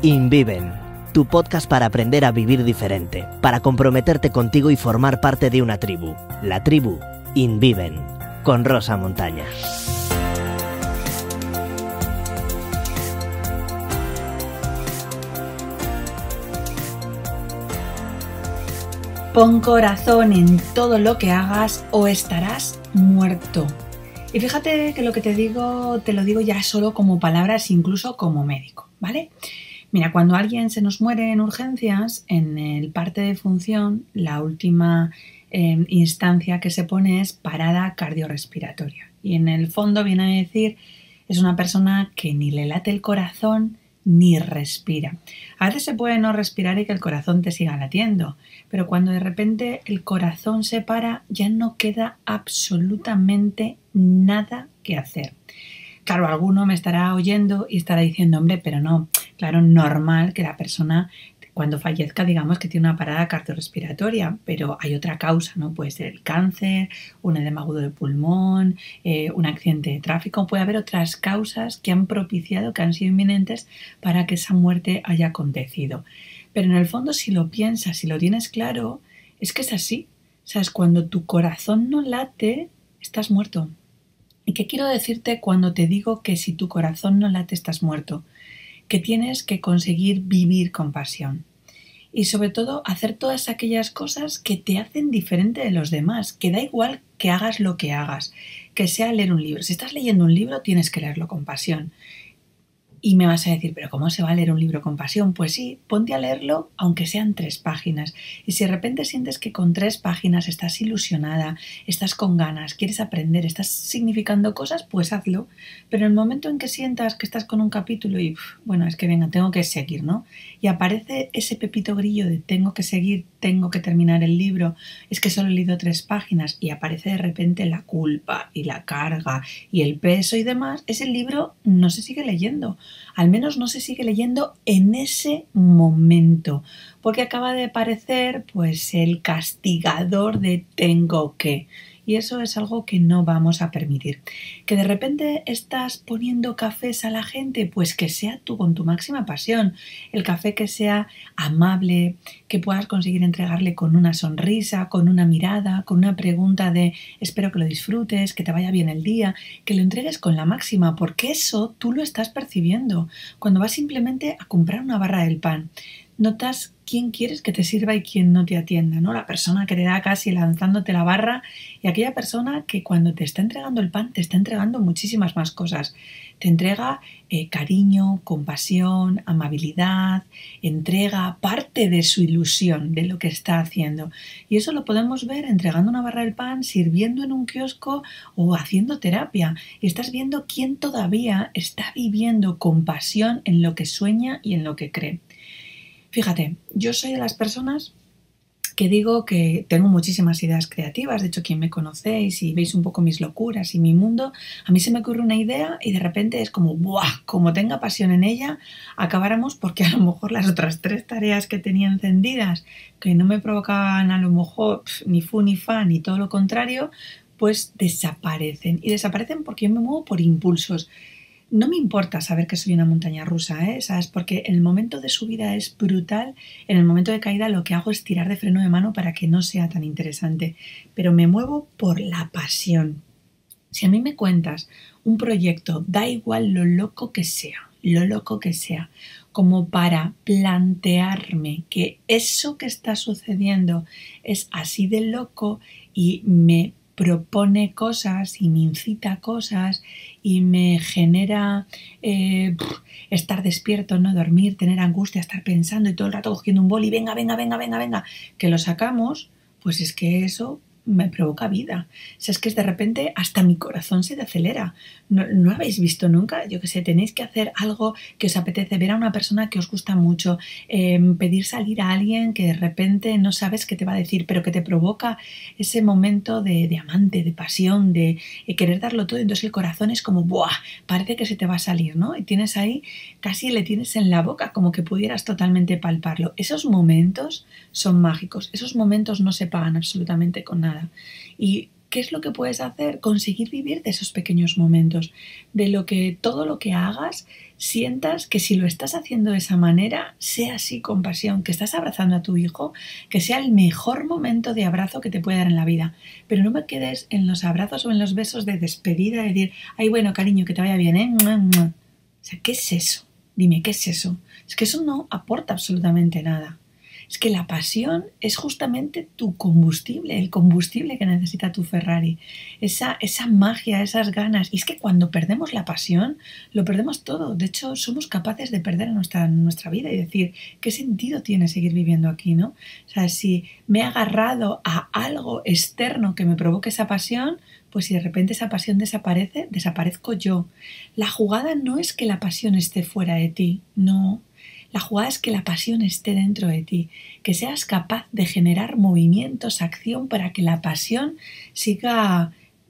InViven, tu podcast para aprender a vivir diferente, para comprometerte contigo y formar parte de una tribu. La tribu InViven, con Rosa Montaña. Pon corazón en todo lo que hagas o estarás muerto. Y fíjate que lo que te digo, te lo digo ya solo como palabras, incluso como médico, ¿vale? Mira, cuando alguien se nos muere en urgencias, en el parte de función, la última instancia que se pone es parada cardiorrespiratoria. Y en el fondo viene a decir, es una persona que ni le late el corazón ni respira. A veces se puede no respirar y que el corazón te siga latiendo, pero cuando de repente el corazón se para, ya no queda absolutamente nada que hacer. Claro, alguno me estará oyendo y estará diciendo, hombre, pero no, claro, normal que la persona cuando fallezca, digamos que tiene una parada cardiorrespiratoria, pero hay otra causa, ¿no? Puede ser el cáncer, un edema agudo de pulmón, un accidente de tráfico, puede haber otras causas que han propiciado, que han sido inminentes para que esa muerte haya acontecido. Pero en el fondo, si lo piensas, si lo tienes claro, es que es así. ¿Sabes? Cuando tu corazón no late, estás muerto. ¿Y qué quiero decirte cuando te digo que si tu corazón no late, estás muerto? Que tienes que conseguir vivir con pasión y sobre todo hacer todas aquellas cosas que te hacen diferente de los demás, que da igual que hagas lo que hagas, que sea leer un libro. Si estás leyendo un libro tienes que leerlo con pasión. Y me vas a decir, ¿pero cómo se va a leer un libro con pasión? Pues sí, ponte a leerlo aunque sean 3 páginas. Y si de repente sientes que con 3 páginas estás ilusionada, estás con ganas, quieres aprender, estás significando cosas, pues hazlo. Pero en el momento en que sientas que estás con un capítulo y, bueno, es que venga, tengo que seguir, ¿no? Y aparece ese pepito grillo de tengo que seguir, tengo que terminar el libro, es que solo he leído 3 páginas y aparece de repente la culpa y la carga y el peso y demás, ese libro no se sigue leyendo. Al menos no se sigue leyendo en ese momento, porque acaba de aparecer pues el castigador de tengo que. Y eso es algo que no vamos a permitir. Que de repente estás poniendo cafés a la gente, pues que sea tú con tu máxima pasión. El café que sea amable, que puedas conseguir entregarle con una sonrisa, con una mirada, con una pregunta de espero que lo disfrutes, que te vaya bien el día, que lo entregues con la máxima, porque eso tú lo estás percibiendo. Cuando vas simplemente a comprar una barra del pan, notas quién quieres que te sirva y quién no te atienda, ¿no? La persona que te da casi lanzándote la barra y aquella persona que cuando te está entregando el pan te está entregando muchísimas más cosas. Te entrega cariño, compasión, amabilidad, entrega parte de su ilusión de lo que está haciendo. Y eso lo podemos ver entregando una barra del pan, sirviendo en un kiosco o haciendo terapia. Y estás viendo quién todavía está viviendo con pasión en lo que sueña y en lo que cree. Fíjate, yo soy de las personas que digo que tengo muchísimas ideas creativas. De hecho, quien me conocéis y veis un poco mis locuras y mi mundo, a mí se me ocurre una idea y de repente es como ¡buah! Como tenga pasión en ella, acabáramos porque a lo mejor las otras 3 tareas que tenía encendidas, que no me provocaban a lo mejor ni fu ni fa ni todo lo contrario, pues desaparecen. Y desaparecen porque yo me muevo por impulsos. No me importa saber que soy una montaña rusa, ¿sabes? Porque en el momento de subida es brutal, en el momento de caída lo que hago es tirar de freno de mano para que no sea tan interesante. Pero me muevo por la pasión. Si a mí me cuentas un proyecto, da igual lo loco que sea, como para plantearme que eso que está sucediendo es así de loco y me propone cosas y me incita a cosas y me genera estar despierto, no dormir, tener angustia, estar pensando y todo el rato cogiendo un boli, venga, que lo sacamos, pues es que eso me provoca vida. O sea, es que de repente hasta mi corazón se decelera. ¿No habéis visto nunca? Yo qué sé, tenéis que hacer algo que os apetece, ver a una persona que os gusta mucho, pedir salir a alguien que de repente no sabes qué te va a decir, pero que te provoca ese momento de amante, de pasión, de querer darlo todo. Entonces el corazón es como, ¡buah! Parece que se te va a salir, ¿no? Y tienes ahí, casi le tienes en la boca, como que pudieras totalmente palparlo. Esos momentos son mágicos. Esos momentos no se pagan absolutamente con nada. Y ¿qué es lo que puedes hacer? Conseguir vivir de esos pequeños momentos, de lo que todo lo que hagas sientas que si lo estás haciendo de esa manera, sea así con pasión, que estás abrazando a tu hijo, que sea el mejor momento de abrazo que te puede dar en la vida. Pero no me quedes en los abrazos o en los besos de despedida, de decir, ay, bueno, cariño, que te vaya bien, ¿eh? ¡Mua, mua! O sea, ¿qué es eso? Dime, ¿qué es eso? Es que eso no aporta absolutamente nada. Es que la pasión es justamente tu combustible, el combustible que necesita tu Ferrari. Esa magia, esas ganas. Y es que cuando perdemos la pasión, lo perdemos todo. De hecho, somos capaces de perder nuestra vida y decir, ¿qué sentido tiene seguir viviendo aquí, no? O sea, si me he agarrado a algo externo que me provoque esa pasión, pues si de repente esa pasión desaparece, desaparezco yo. La jugada no es que la pasión esté fuera de ti, no. La jugada es que la pasión esté dentro de ti, que seas capaz de generar movimientos, acción para que la pasión siga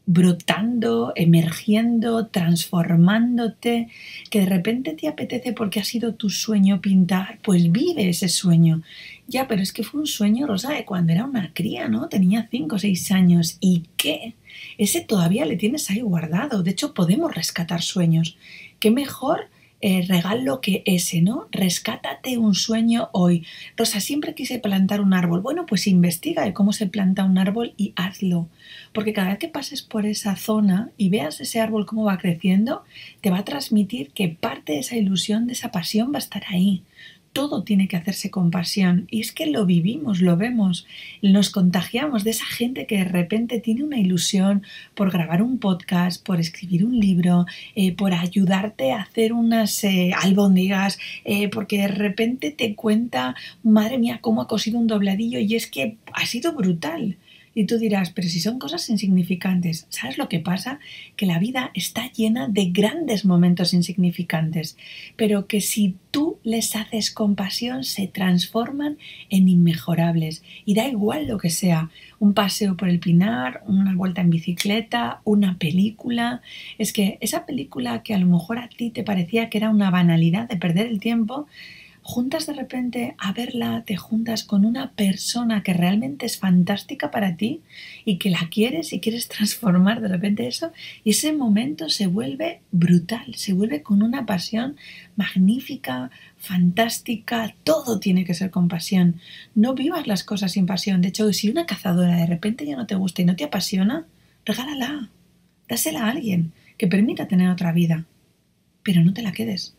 brotando, emergiendo, transformándote, que de repente te apetece porque ha sido tu sueño pintar, pues vive ese sueño. Ya, pero es que fue un sueño, Rosa, de cuando era una cría, ¿no? Tenía 5 o 6 años. ¿Y qué? Ese todavía le tienes ahí guardado. De hecho, podemos rescatar sueños. ¿Qué mejor regalo que ese, ¿no? Rescátate un sueño hoy. Rosa, siempre quise plantar un árbol. Bueno, pues investiga de cómo se planta un árbol y hazlo. Porque cada vez que pases por esa zona y veas ese árbol cómo va creciendo, te va a transmitir que parte de esa ilusión, de esa pasión va a estar ahí. Todo tiene que hacerse con pasión y es que lo vivimos, lo vemos, nos contagiamos de esa gente que de repente tiene una ilusión por grabar un podcast, por escribir un libro, por ayudarte a hacer unas albóndigas, porque de repente te cuenta, madre mía, cómo ha cosido un dobladillo y es que ha sido brutal. Y tú dirás, pero si son cosas insignificantes, ¿sabes lo que pasa? Que la vida está llena de grandes momentos insignificantes, pero que si tú les haces con pasión se transforman en inmejorables. Y da igual lo que sea, un paseo por el Pinar, una vuelta en bicicleta, una película. Es que esa película que a lo mejor a ti te parecía que era una banalidad de perder el tiempo, juntas de repente a verla, te juntas con una persona que realmente es fantástica para ti y que la quieres y quieres transformar de repente eso y ese momento se vuelve brutal, se vuelve con una pasión magnífica, fantástica, todo tiene que ser con pasión. No vivas las cosas sin pasión. De hecho, si una cazadora de repente ya no te gusta y no te apasiona, regálala, dásela a alguien que permita tener otra vida, pero no te la quedes.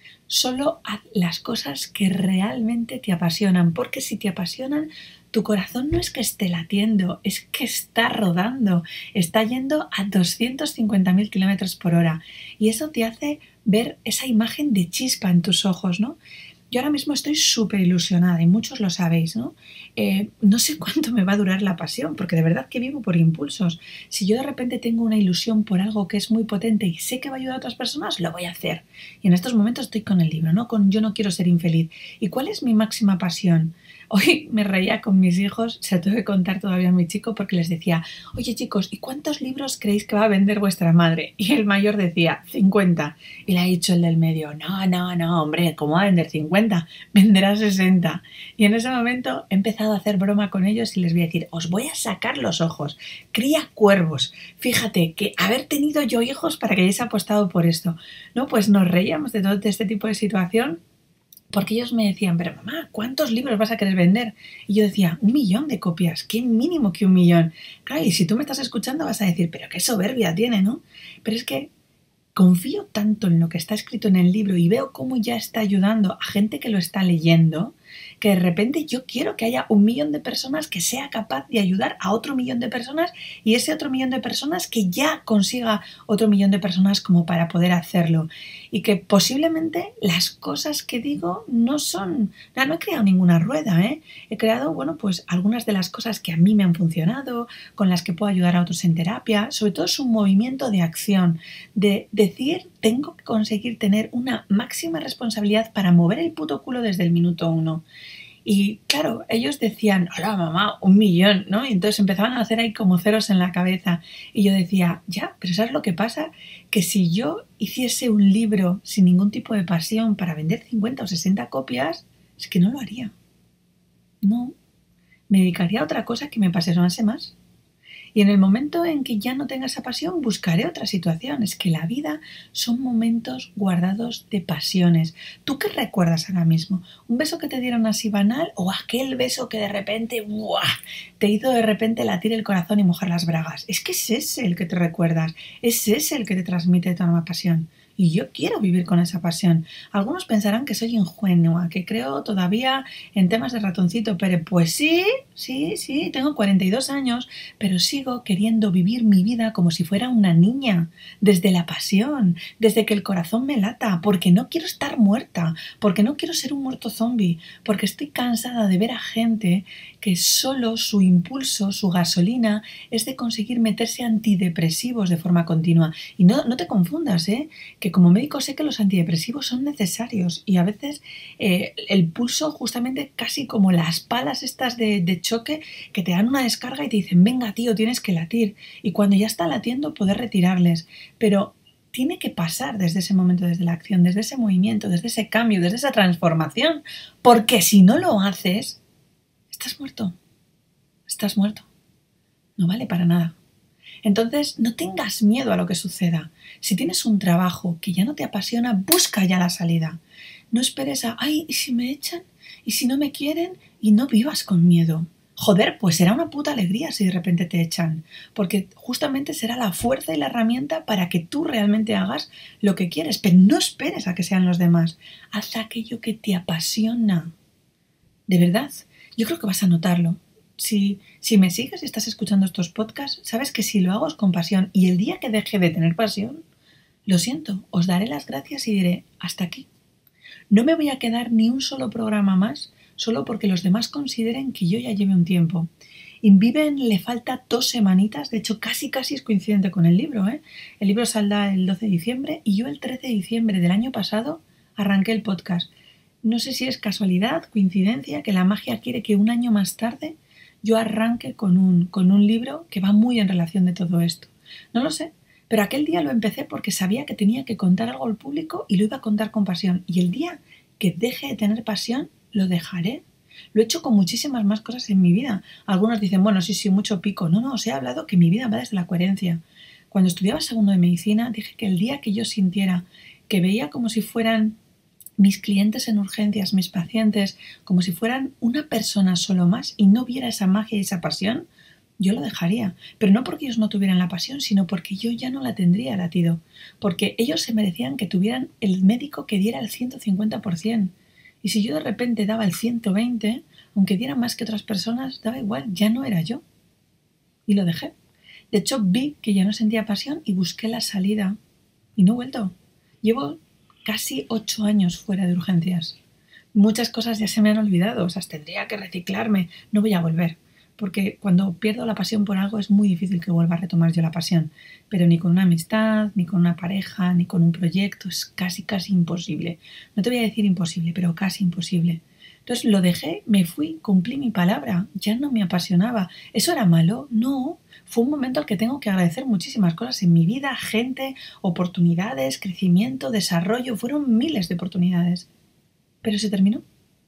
Solo haz las cosas que realmente te apasionan, porque si te apasionan, tu corazón no es que esté latiendo, es que está rodando, está yendo a 250.000 kilómetros por hora y eso te hace ver esa imagen de chispa en tus ojos, ¿no? Yo ahora mismo estoy súper ilusionada y muchos lo sabéis, ¿no? No sé cuánto me va a durar la pasión, porque de verdad que vivo por impulsos. Si yo de repente tengo una ilusión por algo que es muy potente y sé que va a ayudar a otras personas, lo voy a hacer. Y en estos momentos estoy con el libro, ¿no? Con Yo no quiero ser infeliz. ¿Y cuál es mi máxima pasión? Hoy me reía con mis hijos, se lo tengo que contar todavía a mi chico porque les decía, oye chicos, ¿y cuántos libros creéis que va a vender vuestra madre? Y el mayor decía, 50. Y le ha dicho el del medio, no, hombre, ¿cómo va a vender 50? Venderá 60. Y en ese momento he empezado a hacer broma con ellos y les voy a decir, os voy a sacar los ojos, cría cuervos. Fíjate que haber tenido yo hijos para que hayáis apostado por esto. No, pues nos reíamos de todo este tipo de situación. Porque ellos me decían, pero mamá, ¿cuántos libros vas a querer vender? Y yo decía, 1 millón de copias, ¿qué mínimo que 1 millón? Claro, y si tú me estás escuchando vas a decir, pero qué soberbia tiene, ¿no? Pero es que confío tanto en lo que está escrito en el libro y veo cómo ya está ayudando a gente que lo está leyendo, que de repente yo quiero que haya 1 millón de personas que sea capaz de ayudar a otro 1 millón de personas y ese otro 1 millón de personas que ya consiga otro 1 millón de personas como para poder hacerlo. Y que posiblemente las cosas que digo no he creado ninguna rueda, ¿eh? He creado, bueno, pues algunas de las cosas que a mí me han funcionado, con las que puedo ayudar a otros en terapia. Sobre todo es un movimiento de acción, de decir, tengo que conseguir tener una máxima responsabilidad para mover el puto culo desde el minuto 1. Y claro, ellos decían, hola mamá, 1 millón, ¿no? Y entonces empezaban a hacer ahí como ceros en la cabeza. Y yo decía, ya, pero ¿sabes lo que pasa? Que si yo hiciese un libro sin ningún tipo de pasión para vender 50 o 60 copias, es que no lo haría. No, me dedicaría a otra cosa que me apasionase más. Y en el momento en que ya no tenga esa pasión, buscaré otra situación. Es que la vida son momentos guardados de pasiones. ¿Tú qué recuerdas ahora mismo? ¿Un beso que te dieron así banal o aquel beso que de repente ¡buah!, te hizo de repente latir el corazón y mojar las bragas? Es que es ese el que te recuerdas, es ese el que te transmite toda una pasión. Y yo quiero vivir con esa pasión. Algunos pensarán que soy ingenua, que creo todavía en temas de ratoncito Pérez. Pues sí, tengo 42 años, pero sigo queriendo vivir mi vida como si fuera una niña, desde la pasión, desde que el corazón me lata, porque no quiero estar muerta, porque no quiero ser un muerto zombie, porque estoy cansada de ver a gente que solo su impulso, su gasolina, es de conseguir meterse antidepresivos de forma continua. Y no te confundas, que como médico sé que los antidepresivos son necesarios y a veces el pulso justamente casi como las palas estas de choque que te dan una descarga y te dicen venga tío, tienes que latir, y cuando ya está latiendo poder retirarles, pero tiene que pasar desde ese momento, desde la acción, desde ese movimiento, desde ese cambio, desde esa transformación, porque si no lo haces estás muerto, no vale para nada. Entonces, no tengas miedo a lo que suceda. Si tienes un trabajo que ya no te apasiona, busca ya la salida. No esperes a, ay, ¿y si me echan? ¿Y si no me quieren? Y no vivas con miedo. Joder, pues será una puta alegría si de repente te echan, porque justamente será la fuerza y la herramienta para que tú realmente hagas lo que quieres, pero no esperes a que sean los demás. Haz aquello que te apasiona. De verdad, yo creo que vas a notarlo. Si me sigues y estás escuchando estos podcasts, sabes que si lo hago es con pasión, y el día que deje de tener pasión, lo siento, os daré las gracias y diré hasta aquí. No me voy a quedar ni un solo programa más solo porque los demás consideren que yo ya lleve un tiempo. InViven le falta 2 semanitas, de hecho casi es coincidente con el libro, El libro saldrá el 12 de diciembre y yo el 13 de diciembre del año pasado arranqué el podcast. No sé si es casualidad, coincidencia, que la magia quiere que un año más tarde yo arranque con un libro que va muy en relación de todo esto. No lo sé, pero aquel día lo empecé porque sabía que tenía que contar algo al público y lo iba a contar con pasión. Y el día que deje de tener pasión, lo dejaré. Lo he hecho con muchísimas más cosas en mi vida. Algunos dicen, bueno, sí, mucho pico. No, os he hablado que mi vida va desde la coherencia. Cuando estudiaba segundo de medicina, dije que el día que yo sintiera que veía como si fueran mis clientes en urgencias, mis pacientes, como si fueran una persona solo más y no viera esa magia y esa pasión, yo lo dejaría. Pero no porque ellos no tuvieran la pasión, sino porque yo ya no la tendría latido. Porque ellos se merecían que tuvieran el médico que diera el 150%. Y si yo de repente daba el 120%, aunque diera más que otras personas, daba igual, ya no era yo. Y lo dejé. De hecho, vi que ya no sentía pasión y busqué la salida. Y no he vuelto. Llevo casi 8 años fuera de urgencias. Muchas cosas ya se me han olvidado, o sea, tendría que reciclarme. No voy a volver, porque cuando pierdo la pasión por algo es muy difícil que vuelva a retomar yo la pasión. Pero ni con una amistad, ni con una pareja, ni con un proyecto, es casi imposible. No te voy a decir imposible, pero casi imposible. Entonces lo dejé, me fui, cumplí mi palabra, ya no me apasionaba. ¿Eso era malo? No. Fue un momento al que tengo que agradecer muchísimas cosas en mi vida, gente, oportunidades, crecimiento, desarrollo, fueron miles de oportunidades. Pero se terminó.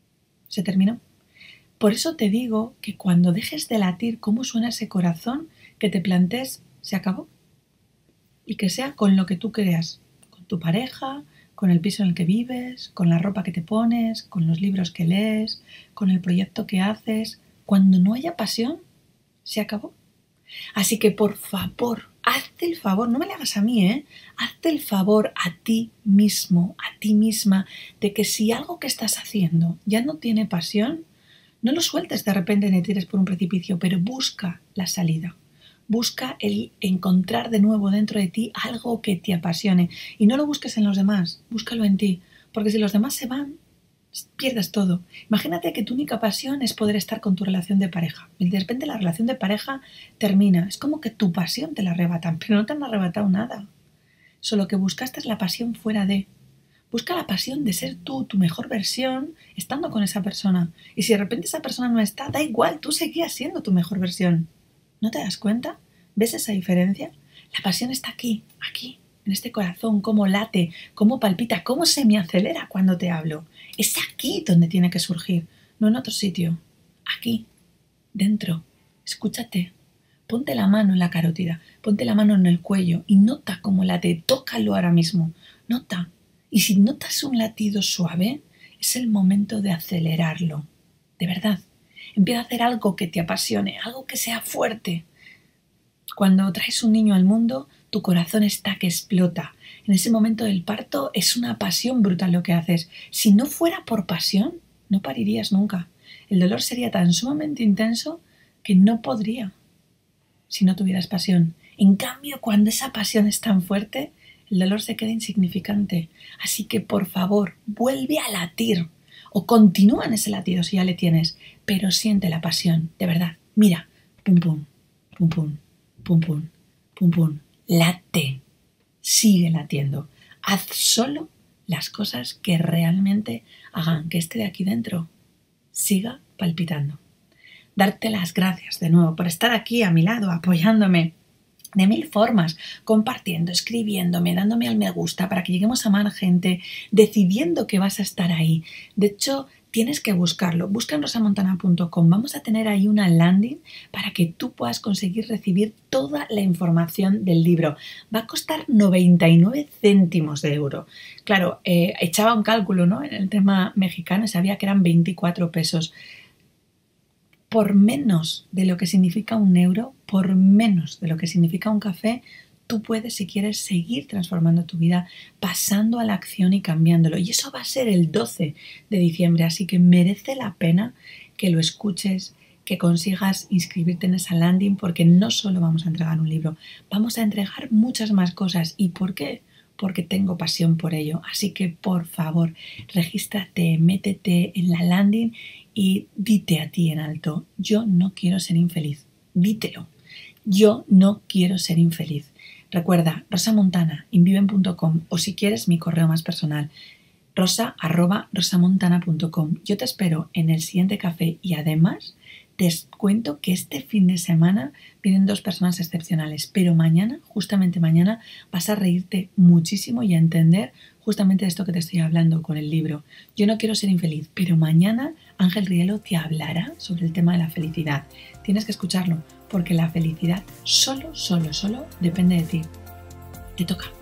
Por eso te digo que cuando dejes de latir cómo suena ese corazón, que te plantees, se acabó. Y que sea con lo que tú creas, con tu pareja, con el piso en el que vives, con la ropa que te pones, con los libros que lees, con el proyecto que haces. Cuando no haya pasión, se acabó. Así que por favor, hazte el favor, no me le hagas a mí, hazte el favor a ti mismo, a ti misma, de que si algo que estás haciendo ya no tiene pasión, no lo sueltes de repente ni tires por un precipicio, pero busca la salida. Busca el encontrar de nuevo dentro de ti algo que te apasione. Y no lo busques en los demás, búscalo en ti. Porque si los demás se van, pierdes todo. Imagínate que tu única pasión es poder estar con tu relación de pareja. Y de repente la relación de pareja termina. Es como que tu pasión te la arrebatan, pero no te han arrebatado nada. Solo que buscaste es la pasión fuera de. Busca la pasión de ser tú, tu mejor versión, estando con esa persona. Y si de repente esa persona no está, da igual, tú seguías siendo tu mejor versión. ¿No te das cuenta? ¿Ves esa diferencia? La pasión está aquí, en este corazón, cómo late, cómo palpita, cómo se me acelera cuando te hablo. Es aquí donde tiene que surgir, no en otro sitio. Aquí, dentro. Escúchate. Ponte la mano en la carótida, ponte la mano en el cuello y nota cómo late, tócalo ahora mismo, nota. Y si notas un latido suave, es el momento de acelerarlo, de verdad. Empieza a hacer algo que te apasione, algo que sea fuerte. Cuando traes un niño al mundo, tu corazón está que explota. En ese momento del parto es una pasión brutal lo que haces. Si no fuera por pasión, no parirías nunca. El dolor sería tan sumamente intenso que no podría si no tuvieras pasión. En cambio, cuando esa pasión es tan fuerte, el dolor se queda insignificante. Así que, por favor, vuelve a latir. O continúa en ese latido si ya le tienes. Pero siente la pasión, de verdad. Mira, pum pum, pum pum, pum pum, pum pum. Late. Sigue latiendo. Haz solo las cosas que realmente hagan que este de aquí dentro siga palpitando. Darte las gracias de nuevo por estar aquí a mi lado, apoyándome de 1000 formas, compartiendo, escribiéndome, dándome al me gusta para que lleguemos a más gente, decidiendo que vas a estar ahí. De hecho, tienes que buscarlo. Busca en rosamontana.com. Vamos a tener ahí una landing para que tú puedas conseguir recibir toda la información del libro. Va a costar 99 céntimos de euro. Claro, echaba un cálculo, ¿no? En el tema mexicano y sabía que eran 24 pesos. Por menos de lo que significa un euro, por menos de lo que significa un café, tú puedes, si quieres, seguir transformando tu vida, pasando a la acción y cambiándolo. Y eso va a ser el 12 de diciembre, así que merece la pena que lo escuches, que consigas inscribirte en esa landing, porque no solo vamos a entregar un libro, vamos a entregar muchas más cosas. ¿Y por qué? Porque tengo pasión por ello. Así que, por favor, regístrate, métete en la landing y dite a ti en alto: yo no quiero ser infeliz. Dítelo. Yo no quiero ser infeliz. Recuerda, rosamontana.inviven.com, o si quieres mi correo más personal, rosa@rosamontana.com. Yo te espero en el siguiente café y además te cuento que este fin de semana vienen 2 personas excepcionales, pero mañana, justamente mañana, vas a reírte muchísimo y a entender justamente de esto que te estoy hablando con el libro. Yo no quiero ser infeliz, pero mañana Ángel Rielo te hablará sobre el tema de la felicidad. Tienes que escucharlo, porque la felicidad solo depende de ti. Te toca.